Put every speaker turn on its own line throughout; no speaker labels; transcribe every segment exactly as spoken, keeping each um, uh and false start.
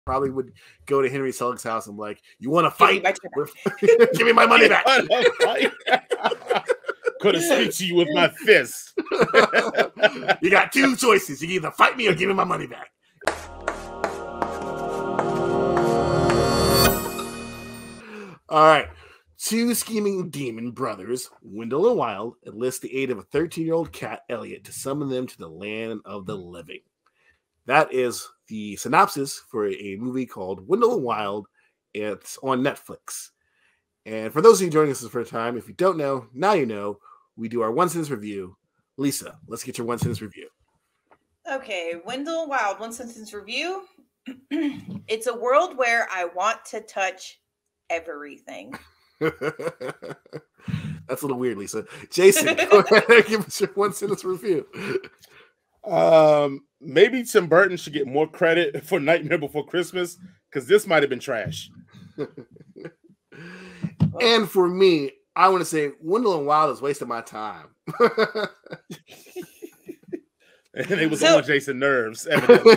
probably would go to Henry Selig's house and be like, you want to fight? Give me my money back.
Could have speak to you with my fist.
You got two choices. You can either fight me or give me my money back. All right. Two scheming demon brothers, Wendell and Wild, enlist the aid of a thirteen-year-old cat, Elliot, to summon them to the land of the living. That is the synopsis for a movie called Wendell and Wild. It's on Netflix. And for those of you joining us for the first time, if you don't know, now you know, we do our one-sentence review. Lisa, let's get your one-sentence review.
Okay, Wendell and Wild, one-sentence review. It's a world where I want to touch everything.
That's a little weird, Lisa. Jason, go ahead and give us your one sentence review.
Um, maybe Tim Burton should get more credit for Nightmare Before Christmas because this might have been trash.
And for me, I want to say Wendell and Wild is wasting my time.
And it was
so,
on Jason nerves, evidently.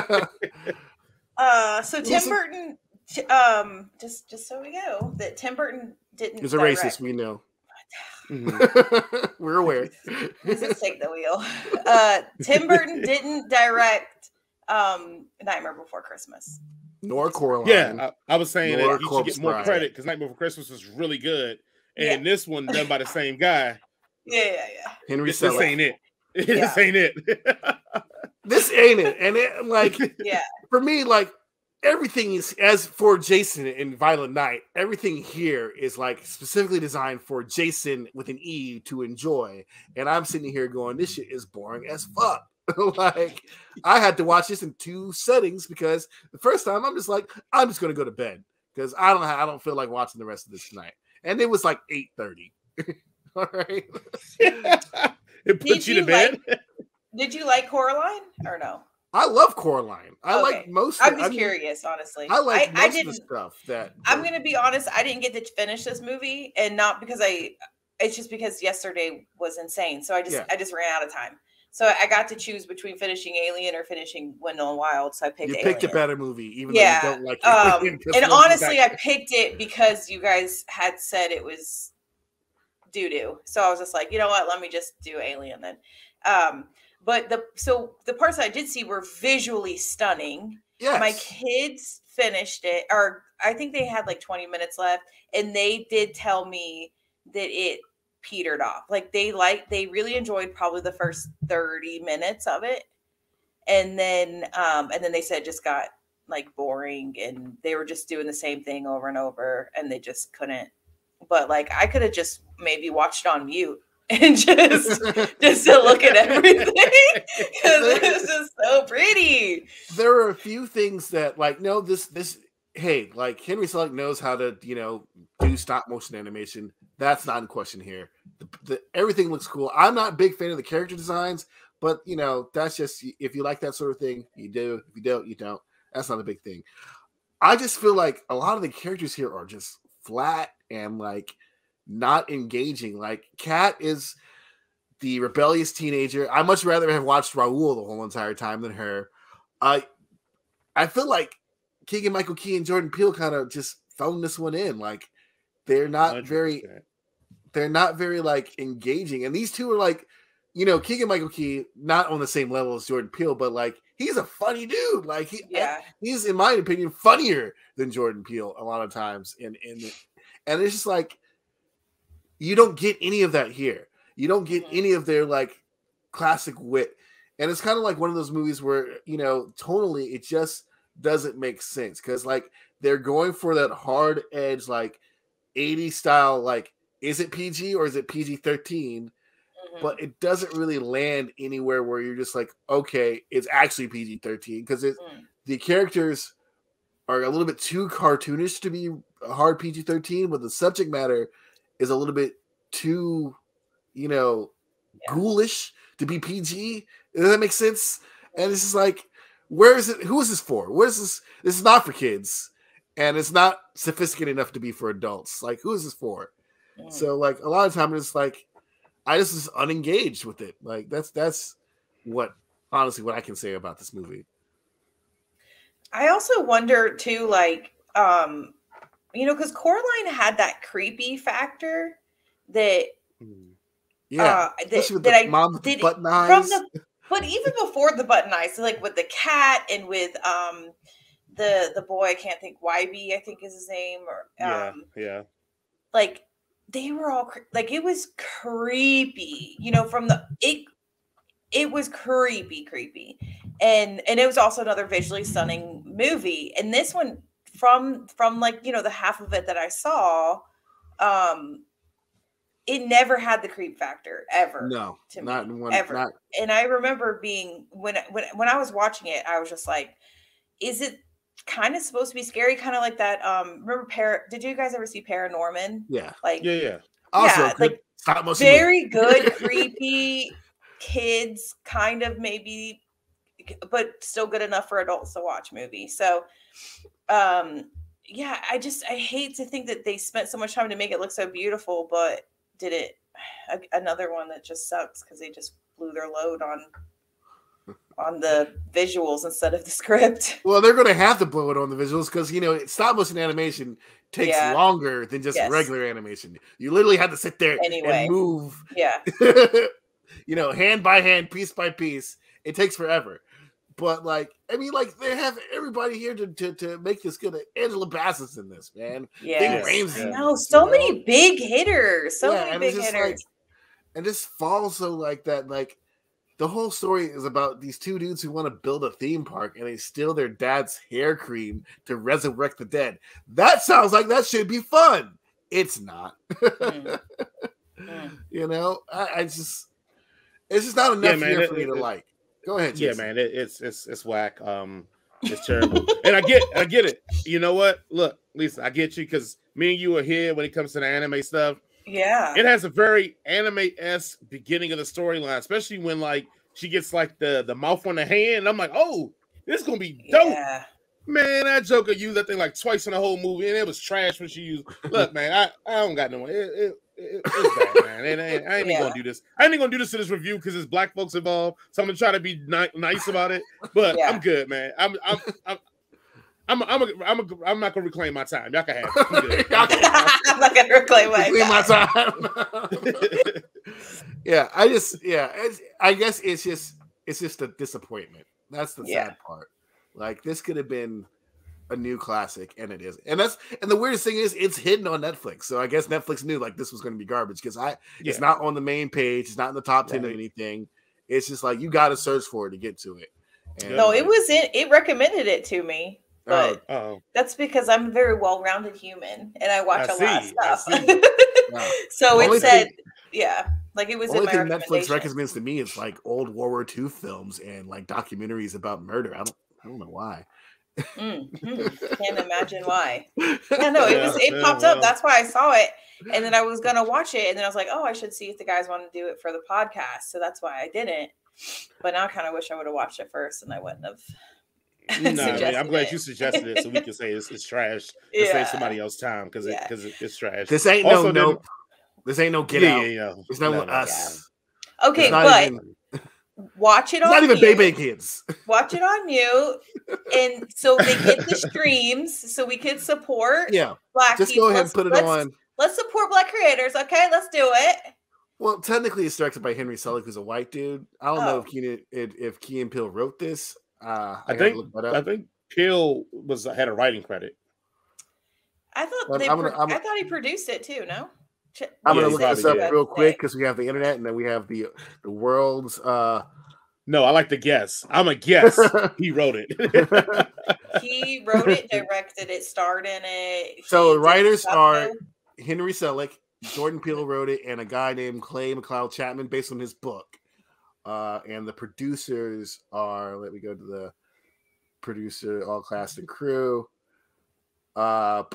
uh, so Tim Listen, Burton. Um, just just so we know that Tim Burton didn't.
He's a direct. Racist, we know. Mm-hmm. We're aware.
He's a take the wheel. Uh, Tim Burton didn't direct um, Nightmare Before Christmas.
Nor Coraline.
Yeah, I, I was saying
Nor
that he should get more Bride. credit because Nightmare Before Christmas was really good, and yeah. this one done by the same guy.
Yeah, yeah, yeah.
Henry
This, this ain't it.
Yeah.
This ain't it.
This ain't it. And it, like,
yeah,
for me, like. Everything is, as for Jason in Violent Night, everything here is like specifically designed for Jason with an E to enjoy. And I'm sitting here going, this shit is boring as fuck. Like, I had to watch this in two settings because the first time I'm just like, I'm just going to go to bed because I don't have, I don't feel like watching the rest of this tonight. And it was like eight thirty. All right.
It put you to bed.
Like, did you like Coraline or no?
I love Coraline. I okay. like most.
I'm just
I mean,
curious, honestly.
I like
I,
most
I
of the stuff that.
I'm gonna be honest. I didn't get to finish this movie, and not because I. It's just because yesterday was insane. So I just, yeah. I just ran out of time. So I got to choose between finishing Alien or finishing Wendell and Wild. So I picked.
You
Alien.
picked a better movie, even
yeah.
though you don't like it.
Um, and honestly, I picked it because you guys had said it was doo doo. So I was just like, you know what? Let me just do Alien then. Um, But the so the parts I did see were visually stunning.
Yes.
My kids finished it, or I think they had like twenty minutes left, and they did tell me that it petered off. Like they like they really enjoyed probably the first thirty minutes of it, and then um and then they said it just got like boring, and they were just doing the same thing over and over, and they just couldn't. But like I could have just maybe watched on mute. And just just to look at everything because it was just so pretty.
There are a few things that like no this this hey like Henry Selick knows how to you know do stop motion animation. That's not in question here. The, the, everything looks cool. I'm not a big fan of the character designs, but you know that's just if you like that sort of thing, you do. If you don't, you don't. That's not a big thing. I just feel like a lot of the characters here are just flat and like. Not engaging. Like Kat is the rebellious teenager. I much rather have watched Raoul the whole entire time than her. I I feel like Keegan Michael Key and Jordan Peele kind of just phoned this one in. Like they're not one hundred percent. very they're not very like engaging. And these two are like, you know, Keegan Michael Key, not on the same level as Jordan Peele, but like he's a funny dude. Like he,
yeah.
he's in my opinion funnier than Jordan Peele a lot of times. And and and it's just like you don't get any of that here. You don't get any of their like classic wit. And it's kind of like one of those movies where, you know, tonally it just doesn't make sense. Cause like they're going for that hard edge, like eighties style, like, is it P G or is it P G thirteen? Mm-hmm. But it doesn't really land anywhere where you're just like, okay, it's actually P G thirteen. Cause it, mm. the characters are a little bit too cartoonish to be a hard P G thirteen, but the subject matter is a little bit too, you know, yeah. ghoulish to be P G. Does that make sense? And it's just like, where is it? Who is this for? Where is this? This is not for kids, and it's not sophisticated enough to be for adults. Like, who is this for? Mm. So, like, a lot of time it's like, I just was unengaged with it. Like, that's that's what honestly what I can say about this movie.
I also wonder too, like, um, you know, because Coraline had that creepy factor that,
yeah,
uh, that,
especially with
that
the
I
mom with
did
the button eyes.
from the, but even before the button eyes, so like with the cat and with um the the boy, I can't think, Y B, I think is his name, or
Yeah,
um,
yeah.
like they were all cre- like it was creepy, you know, from the it. It was creepy, creepy, and and it was also another visually stunning movie. And this one, from from like you know the half of it that I saw, um, it never had the creep factor ever.
No,
to
not
me,
in one.
ever.
Not
And I remember being when when when I was watching it, I was just like, is it kind of supposed to be scary? Kind of like that. Um, remember, Par- did you guys ever see Paranorman?
yeah,
Like,
Yeah, yeah.
also
yeah,
good
like
stop motion
very
movie.
good, creepy kids, kind of maybe, but still good enough for adults to watch movie. So, um, yeah, I just I hate to think that they spent so much time to make it look so beautiful, but did it a- another one that just sucks because they just blew their load on on the visuals instead of the script.
Well, they're going to have to blow it on the visuals because you know stop motion animation takes
Yeah.
longer than just
Yes.
regular animation. You literally have to sit there
Anyway.
and move.
Yeah,
You know, hand by hand, piece by piece. It takes forever. But like, I mean, like they have everybody here to to, to make this good. Angela Bassett's in this, man.
yeah.
Big Ramsey.
Yeah.
No, so
you
many
know?
big hitters. So
Yeah,
many
and
big
it's just
hitters.
like, and this falls so like that. Like the whole story is about these two dudes who want to build a theme park, and they steal their dad's hair cream to resurrect the dead. That sounds like that should be fun. It's not.
Mm. Mm.
You know, I, I just. It's just not enough
Yeah, man,
here
it-
for me
it-
to
it-
like. Go ahead,
Yeah,
Jason.
man, it, it's it's it's whack. Um, it's terrible, and I get I get it. You know what? Look, Lisa, I get you because me and you are here when it comes to the anime stuff.
Yeah.
It has a very anime-esque beginning of the storyline, especially when like she gets like the the mouth on the hand. I'm like, oh, this is gonna be dope.
Yeah.
Man, that Joker used that thing like twice in the whole movie, and it was trash when she used. Look, man, I, I don't got no one. It, it, it, it's bad, man. It ain't, I ain't
Yeah.
even gonna do this. I ain't even gonna do this to this review because there's black folks involved. So I'm gonna try to be ni- nice about it. But
Yeah.
I'm good, man. I'm I'm I'm I'm I'm a, I'm a, I'm not gonna reclaim my time. Y'all can have it. I'm good.
Y'all can have
I'm not gonna reclaim my
Clean my
time.
time. Yeah, I just yeah, it's, I guess it's just it's just a disappointment. That's the
Yeah.
sad part. Like this could have been a new classic, and it is. And that's and the weirdest thing is it's hidden on Netflix. So I guess Netflix knew like this was going to be garbage because I it's
Yeah.
not on the main page. It's not in the top ten
Right.
of anything. It's just like you got to search for it to get to it. And,
No,
like,
it was in. It recommended it to me, but
Oh,
that's because I'm a very well-rounded human and I watch
I
a lot of
see, I
stuff.
see.
wow.
So
Only
it said,
thing-
yeah, like it was
The only
in my
thing Netflix
recommendation.
recommends to me is like old World War Two films and like documentaries about murder. I don't I don't know why.
Mm, hmm, can't imagine why. Yeah, no, it was.
Yeah,
It
yeah,
popped
well.
up. That's why I saw it, and then I was gonna watch it, and then I was like, oh, I should see if the guys want to do it for the podcast. So that's why I didn't. But now I kind of wish I would have watched it first, and I wouldn't have.
nah, man,
suggested
I'm glad
it.
you suggested it so we can say it's, it's trash and
Yeah.
save somebody else time because it
Yeah.
because it, it's trash.
This ain't
Also,
no
then-
nope. This ain't no get
yeah,
out.
yeah, yeah.
It's not
No,
with
no,
us.
Okay,
It's not
but
even,
watch it
it's
on
not even
mute.
Bebe Kids.
Watch it on mute, and so they get the streams, so we can support
Yeah.
Black
Just
people.
go ahead and
Let's-
put it
let's,
on.
Let's support Black creators. Okay, let's do it.
Well, technically, it's directed by Henry Selick, who's a white dude. I don't know
Oh.
if Keenan if, if Key and Peele wrote this. Uh, I,
I
gotta
think
look that up.
I think Peele was had a writing credit.
I thought
I'm-
they.
I'm gonna-
pro-
I'm-
I thought he produced it too. No. Ch-
I'm
Yeah,
gonna
he
look
probably
this up
did.
real quick because we have the internet and then we have the the world's. Uh,
No, I like to guess. I'm a guess. He wrote it.
He wrote it, directed it, starred in it.
So
He
the
did
writers
stuff
are-
too.
Henry Selick, Jordan Peele wrote it, and a guy named Clay McLeod Chapman, based on his book. Uh, and the producers are. Let me go to the producer, all cast and crew. Uh,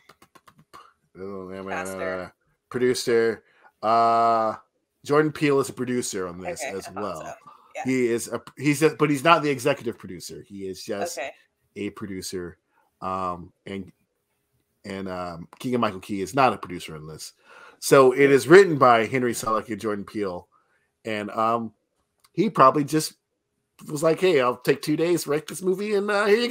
oh, man, man,
Caster.
uh, producer. Uh, Jordan Peele is a producer on this
Okay,
as
I thought
well.
so. Yeah.
He is a he's a, but he's not the executive producer. He is just
Okay.
a producer. Um, and and um, Keegan Michael Key is not a producer on this. So it is written by Henry Selick and Jordan Peele, and um, he probably just was like, "Hey, I'll take two days, write this movie, and uh, here you go."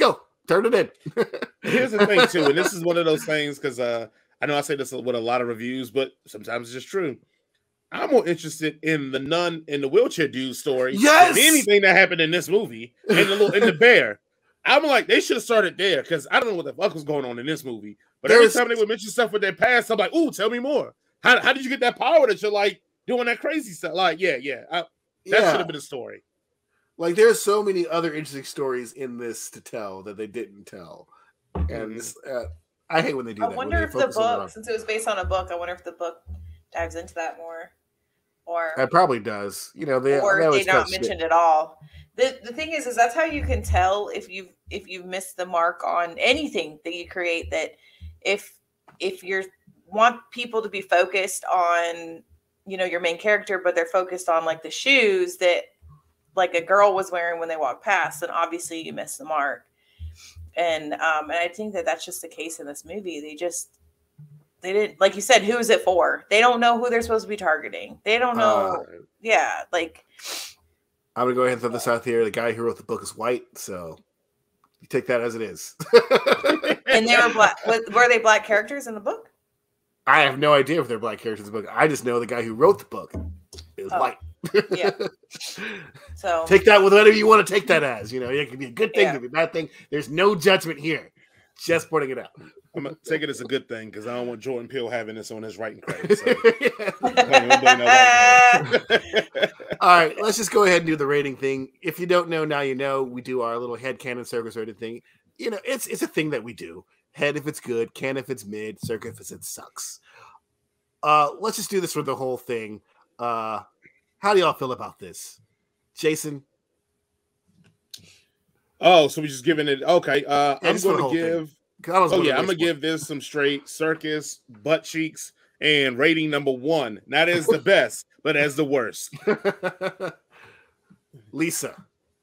turn it in.
Here's the thing too, and this is one of those things because uh, I know I say this with a lot of reviews, but sometimes it's just true. I'm more interested in the nun in the wheelchair dude story
yes!
than anything that happened in this movie and the little in the bear. I'm like, they should have started there because I don't know what the fuck was going on in this movie. But There's... every time they would mention stuff with their past, I'm like, ooh, tell me more. How, how did you get that power that you're like doing that crazy stuff? Like, yeah, yeah. I, that yeah. should have been a story.
Like, there's so many other interesting stories in this to tell that they didn't tell. And mm-hmm. this, uh, I hate when they do
I
that.
I wonder if the book, since it was based on a book, I wonder if the book dives into that more. Or
it probably does. You know, they
or
they
they not mentioned at all. The the thing is, is that's how you can tell if you've if you've missed the mark on anything that you create. That if if you want people to be focused on, you know, your main character, but they're focused on like the shoes that like a girl was wearing when they walked past, then obviously you missed the mark. And um, and I think that that's just the case in this movie. They just they didn't, like you said, who is it for? They don't know who they're supposed to be targeting. They don't know. Uh, yeah, like.
I'm going to go ahead and throw this out here. The guy who wrote the book is white, so you take that as it is.
And they were black. Were they black characters in the book?
I have no idea if they're black characters in the book. I just know the guy who wrote the book is oh. white.
Yeah. So
take that with whatever you want to take that as. You know, it can be a good thing, yeah. it can be a bad thing. There's no judgment here. Just pointing it out.
I'm gonna take it as a good thing because I don't want Jordan Peele having this on his writing credit. So.
All right, let's just go ahead and do the rating thing. If you don't know, now you know. We do our little headcanon circus rating thing. You know, it's it's a thing that we do. Head if it's good, can if it's mid, circus if it sucks. Uh, let's just do this for the whole thing. Uh, how do y'all feel about this, Jason?
Oh, so we're just giving it. Okay, uh, I'm going to give. Thing. Oh yeah, I'm gonna give this some straight circus butt cheeks and rating number one, not as the best, but as the worst.
Lisa,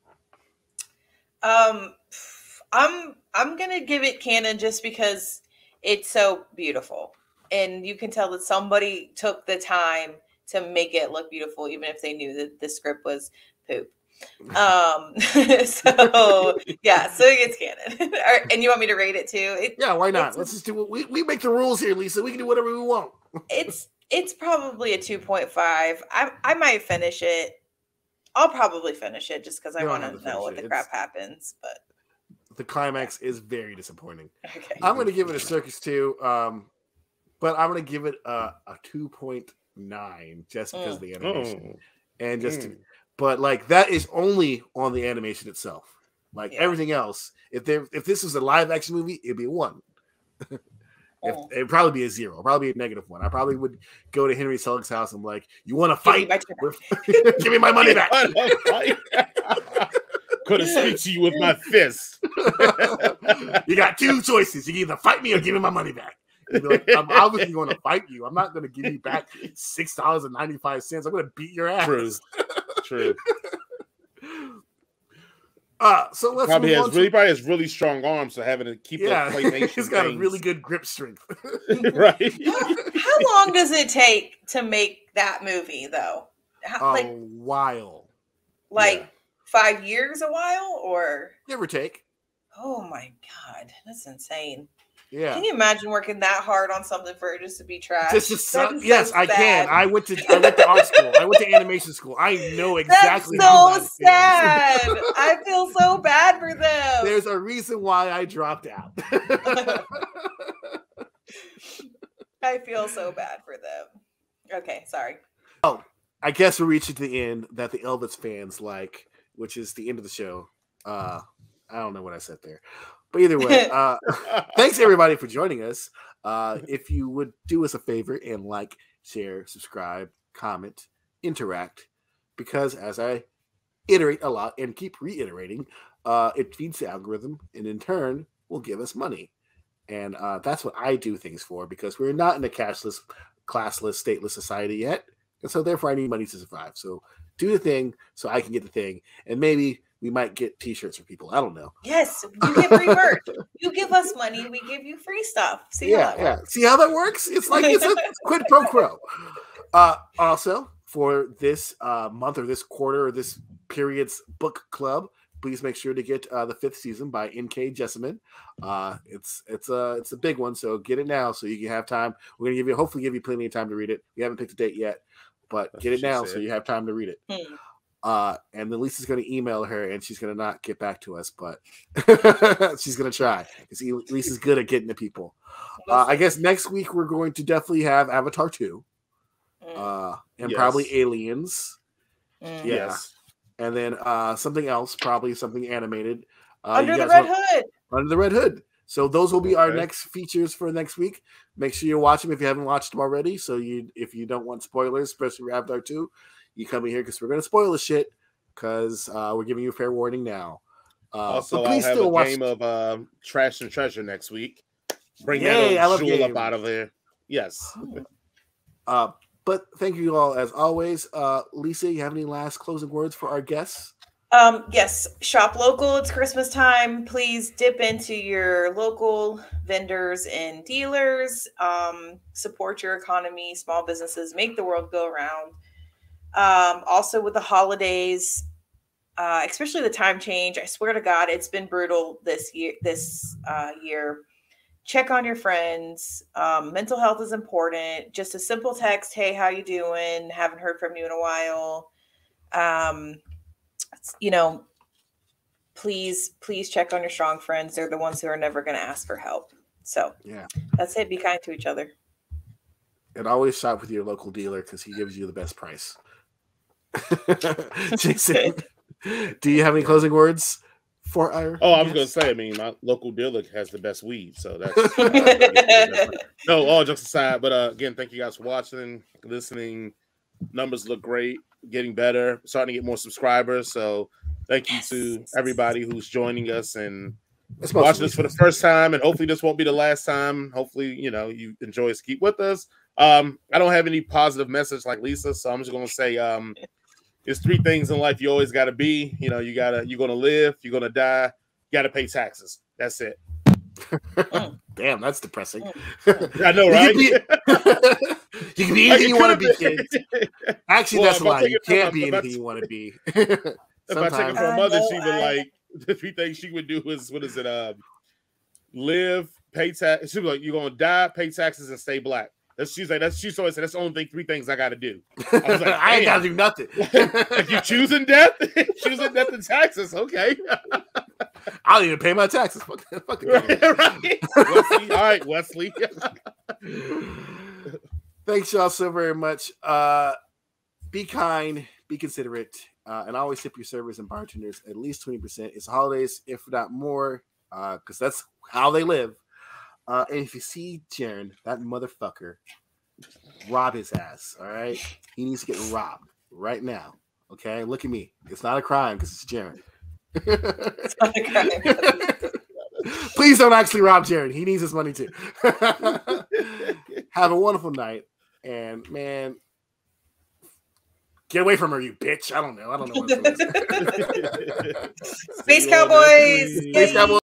um, I'm I'm gonna give it canon just because it's so beautiful, and you can tell that somebody took the time to make it look beautiful, even if they knew that the script was poop. Um, so yeah, so it's canon. And you want me to rate it too? It,
yeah, why not? Let's just do what we, we make the rules here, Lisa. We can do whatever we want.
it's it's probably a two point five. I I might finish it. I'll probably finish it just because I want to know what the crap happens. But
the climax is very disappointing.
Okay.
I'm going to give it a circus too, um, but I'm going to give it a, a two point nine just because mm. of the animation. Oh. And just, mm. but like that is only on the animation itself. Like yeah. everything else, if there, if this was a live action movie, it'd be a one. If, oh. It'd probably be a zero, it'd probably be a negative one. I probably would go to Henry Selick's house and be like, "You want to fight? With, give me my money back."
Could have speak to you with my fist.
You got two choices: you can either fight me or give me my money back. You'd be like, I'm obviously going to fight you. I'm not going to give you back six dollars and ninety five cents. I'm going to beat your ass.
True. True.
Uh, so let's
probably
move
has
on
really
to...
probably has really strong arms, so having to keep
yeah,
that claymation.
He's got
things.
a really good grip strength.
Right.
How, how long does it take to make that movie, though? How,
a
like,
while.
Like
yeah.
five years, a while, or
give or take.
Oh my god, that's insane.
Yeah.
Can you imagine working that hard on something for it just to be trash?
Just to suck? Yes, so I can. I went to I went to art school. I went to animation school. I know exactly.
That's so sad. I feel so bad for them.
There's a reason why I dropped out.
I feel so bad for them. Okay, sorry.
Oh, I guess we're reaching the end that the Elvis fans like, which is the end of the show. Uh, I don't know what I said there. But either way, uh, thanks everybody for joining us. Uh, if you would do us a favor and like, share, subscribe, comment, interact, because as I iterate a lot and keep reiterating, uh, it feeds the algorithm and in turn will give us money. And uh, that's what I do things for because we're not in a cashless, classless, stateless society yet. And so therefore I need money to survive. So do the thing so I can get the thing. And maybe we might get t-shirts for people. I don't know.
Yes, you get free merch. You give us money, we give you free stuff. See
yeah,
how that
yeah.
works?
See how that works? It's like it's a quid pro quo. Uh, also, for this uh, month or this quarter or this period's book club, please make sure to get uh, the fifth season by N K Jessamine. Uh, it's it's a it's a big one, so get it now so you can have time. We're gonna give you hopefully give you plenty of time to read it. We haven't picked a date yet, but
That's
get it now
said.
so you have time to read it.
Hmm.
Uh, and then Lisa's gonna email her, and she's gonna not get back to us, but she's gonna try because Lisa's good at getting to people. Uh, I guess next week we're going to definitely have Avatar two, uh, and
yes.
probably Aliens.
Mm.
Yeah.
Yes.
And then uh, something else, probably something animated. Uh,
Under
you
the
guys
Red
want-
Hood.
Under the Red Hood. So those will be our
Okay.
next features for next week. Make sure you watch them if you haven't watched them already. So you, if you don't want spoilers, especially for Avatar two, you come in here because we're going to spoil the shit because uh, we're giving you a fair warning now. Uh,
Also,
but
I'll
please
have
still
a
watch.
game of uh, Trash and Treasure next week. Bring
Yay, I
that
love
old jewel up
games.
out of there. Yes.
Uh, but thank you all as always. Uh, Lisa, you have any last closing words for our guests?
Um, yes, shop local. It's Christmas time. Please dip into your local vendors and dealers. Um, support your economy, small businesses, make the world go around. Um, also with the holidays, uh, especially the time change. I swear to God, it's been brutal this year. This uh, year. Check on your friends. Um, mental health is important. Just a simple text. Hey, how you doing? Haven't heard from you in a while. Um, you know, please, please check on your strong friends. They're the ones who are never going to ask for help. So
Yeah.
that's it. Be kind to each other.
And always shop with your local dealer because he gives you the best price. Jason, do you have any closing words for our
Oh, I was
guests?
going to say, I mean, my local dealer has the best weed, so that's no. All jokes aside, but uh, again, thank you guys for watching, listening. Numbers look great, getting better, starting to get more subscribers. So thank you to everybody who's joining us and
It's
watching
mostly
this for the first time, and hopefully this won't be the last time. Hopefully, you know, you enjoy us, keep with us. Um, I don't have any positive message like Lisa, so I'm just going to say, um, there's three things in life you always got to be. You know, you gotta, you're gonna live, you're gonna die, you gotta pay taxes. That's it.
Damn, that's depressing.
I know, right?
You can be, you can be anything you want to be, kids. Actually,
Well,
that's a
if I
lie.
take
You
it from
can't
my-
be
if I-
anything you want to be.
If I take it
Sometimes.
from my mother,
I
she
know,
would
I-
like the three things she would do is what is it? Um, live, pay tax. She'd be like, "You're gonna die, pay taxes, and stay black." That's she's like that's she's always said that's the only thing three things I got to do. I was like,
I ain't got
damn.
to do nothing.
If you choosing death, choosing death and taxes, okay.
I don't even pay my taxes. Fuck, fuck it.
right, right. Wesley, all right, Wesley.
Thanks y'all so very much. Uh, be kind, be considerate, uh, and always tip your servers and bartenders at least twenty percent. It's holidays, if not more, because uh, that's how they live. Uh, and if you see Jaren, that motherfucker, rob his ass, all right? He needs to get robbed right now, okay? Look at me. It's not a crime because it's Jaren.
It's not a crime.
Please don't actually rob Jaren. He needs his money too. Have a wonderful night. And, man, get away from her, you bitch. I don't know. I don't know what
Space Cowboys.
Space Cowboys.